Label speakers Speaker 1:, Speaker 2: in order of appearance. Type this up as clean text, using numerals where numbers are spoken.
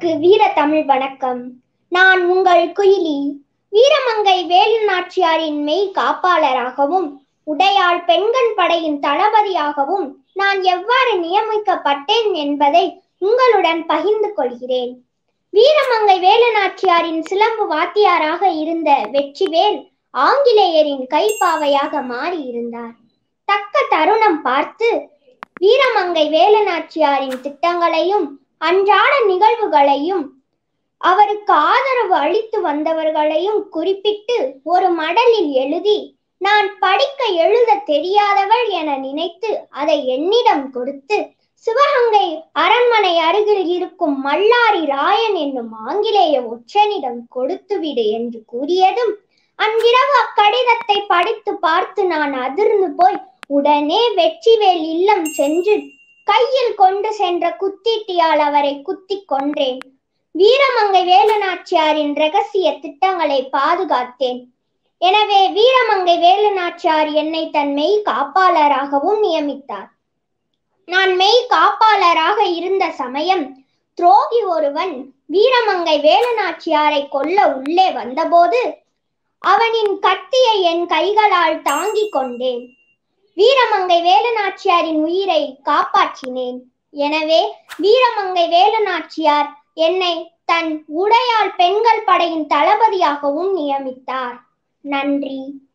Speaker 1: அனைவருக்கு வீர தமிழ் வணக்கம். நான் உங்கள் குயிலி. வீரமங்கை வேலு நாச்சியாரின் மெய் காப்பாளராகவும் உடையாள் பெண்கள் படையின் தளபதியாகவும் நான் எவ்வாறு நியமிக்கப்பட்டேன் என்பதை உங்களுடன் பகிர்ந்து கொள்கிறேன். வீரமங்கை வேலு நாச்சியாரின் சிலம்பு வாத்தியாராக இருந்த வெற்றிவேல் ஆங்கிலேயரின் கைப்பாவையாக மாறியிருந்தார். தக்க தருணம் பார்த்து வீரமங்கை வேலு நாச்சியாரின் திட்டங்களையும் அன்றாட நிகழ்வுகளையும் அவருக்கு ஆதரவு அளித்து வந்தவர்களையும் குறிப்பிட்டு ஒரு மடலில் எழுதி, நான் படிக்க எழுத தெரியாதவள் என நினைத்து அதை என்னிடம் கொடுத்து, சிவகங்கை அரண்மனை அருகில் இருக்கும் மல்லாரி ராயன் என்னும் ஆங்கிலேய ஒற்றனிடம் கொடுத்துவிடு என்று கூறியதும், அன்றிரவு அக்கடிதத்தை படித்து பார்த்து நான் அதிர்ந்து போய் உடனே வெற்றிவேல் இல்லம் சென்று கையில் கொண்டு சென்ற குத்தீட்டியால் அவரை குத்தி கொன்றேன். வீரமங்கை வேலு நாச்சியாரின் இரகசிய திட்டங்களை பாதுகாத்தேன். எனவே வீரமங்கை வேலு நாச்சியார் என்னை தன் மெய் காப்பாளராகவும் நியமித்தார். நான் மெய் காப்பாளராக இருந்த சமயம் துரோகி ஒருவன் வீரமங்கை வேலு நாச்சியாரை கொல்ல உள்ளே வந்தபோது அவனின் கத்தியை என் கைகளால் தாங்கிக் கொண்டேன். வீரமங்கை வேலு நாச்சியாரின் உயிரை காப்பாற்றினேன். எனவே வீரமங்கை வேலு நாச்சியார் என்னை தன் உடையாள் பெண்கள் படையின் தளபதியாகவும் நியமித்தார். நன்றி.